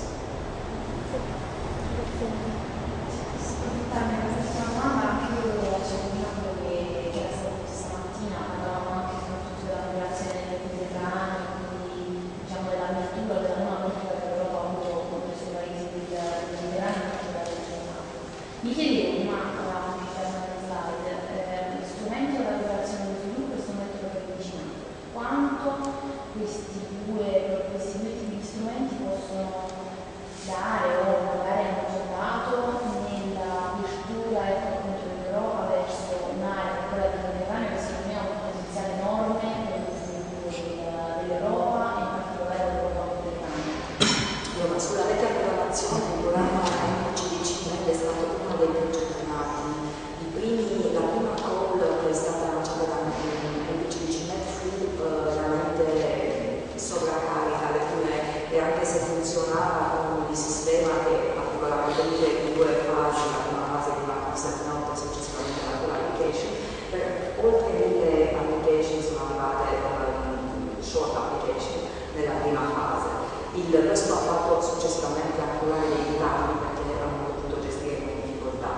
S3: Mi chiedevo, ma la slide, eh, strumento della cooperazione allo sviluppo e strumento per il vicinato, quanto questi due, questi due tipi di strumenti possono dare o magari hanno già dato nella apertura appunto dell'Europa verso un'area come quella del Mediterraneo che secondo me ha un potenziale enorme per lo sviluppo dell'Europa e in particolare dell'Europa mediterranea.
S1: Ma sulla vecchia programmazione il programma M C D C è stato uno dei più gettonati. I primi, la prima call che è stata lanciata da M C D C Net fu uh, veramente sovraccarica, le prime, e anche se funzionava con un sistema che particolarmente in due fasi, la prima fase di una concept note e successivamente la full application, per oltre mille application sono arrivate um, short application nella prima fase. Il, questo ha fatto successivamente accumulare dei ritardi perché avevamo potuto gestire con difficoltà.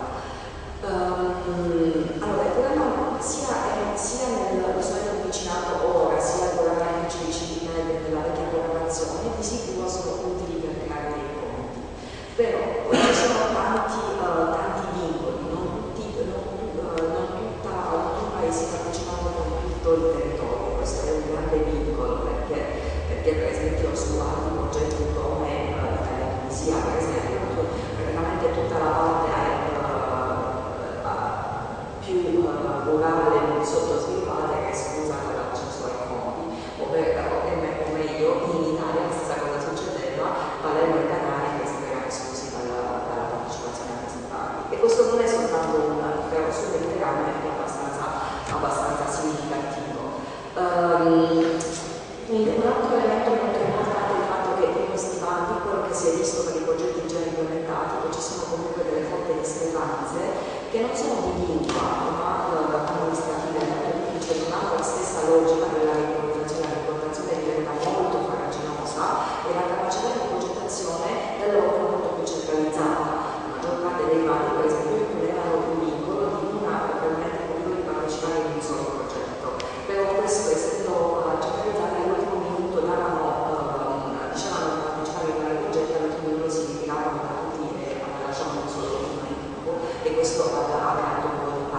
S1: Um, allora, il programma sia, è, sia nello strumento vicinato ora, sia il programma M C D C nella vecchia programmazione, di sicuro sono utili per creare dei conti. Però ci sono tanti, uh, tanti vincoli, non tutti, non, uh, non tutta, non tutti i paesi partecipano con tutto il territorio, questo è un grande vincolo perché, perché per esempio su altri progetti come uh, l'Italia Tunisia, per esempio, praticamente tutta la parte è uh, uh, più uh, rurale, sottosviluppata e esclusa dall'accesso ai fondi. Ovvero, o meglio, in Italia la stessa cosa succedeva, Palermo e Catania che erano esclusi dalla, dalla partecipazione a questi parchi. E questo non è soltanto un, però sul Mediterraneo è abbastanza, abbastanza significativo. Um, un altro elemento molto importante è il fatto che in questi bandi, quello che si è visto per i progetti già implementati, che ci sono comunque delle forti discrepanze che non sono di lingua ma uh, amministrative, molto difficili, non hanno la stessa logica della ricollocazione. La ricollocazione diventa molto farraginosa e la capacità di progettazione è loro molto più centralizzata. La maggior parte dei bandi, per esempio, imponevano un vincolo di una permette proprio di partecipare in un solo progetto. Però questo, essendo uh, centralizzato, all'ultimo minuto davano, uh, dicevano di partecipare in vari progetti, all'ultimo minuto si ritiravano da tutti e lasciavano solo uno in campo, e questo ha, ha creato un po' di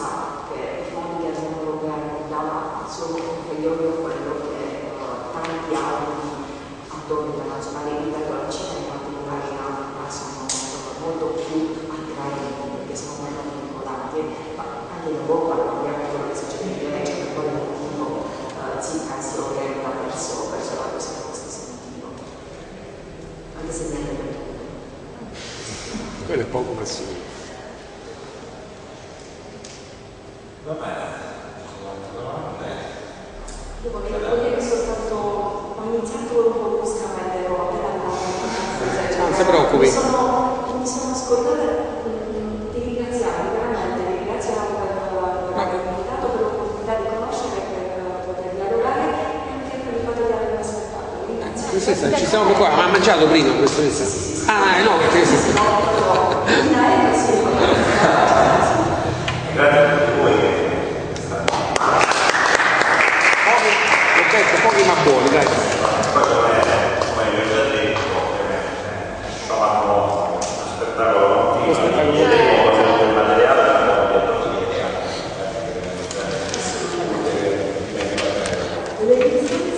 S1: sa che i fondi che vengono da sono inferiori a quello che uh, tanti altri attori internazionali, ripeto, la Cina in particolare in Africa sono, sono molto più attraenti perché sono molto vincolanti, ma anche in Europa abbiamo quello che succede in Grecia, per quale motivo uh, Tsipras lo ha perso, perso la cosa per lo stesso motivo, anche se ne è
S2: quello è poco massimo.
S4: Va bene.
S1: Io voglio dire che sono stato, ho iniziato un po' bruscamente, ero appena andata.
S2: Non si preoccupi.
S1: Mi sono, mi sono scordata di ringraziarvi, veramente, di ringraziare per avermi invitato, per l'opportunità di conoscere, per poter dialogare e anche per il fatto di avermi ascoltato. Ringrazio.
S2: Ci siamo qua, ma ha mangiato prima, professoressa?
S1: Sì, sì, sì.
S2: Ah, no, perché si...
S4: Grazie a tutti voi.
S2: Pochi, pochi ma buoni, dai.
S4: Poi come, come vi ho già detto, stavamo aspettando continuo, del materiale della
S1: Le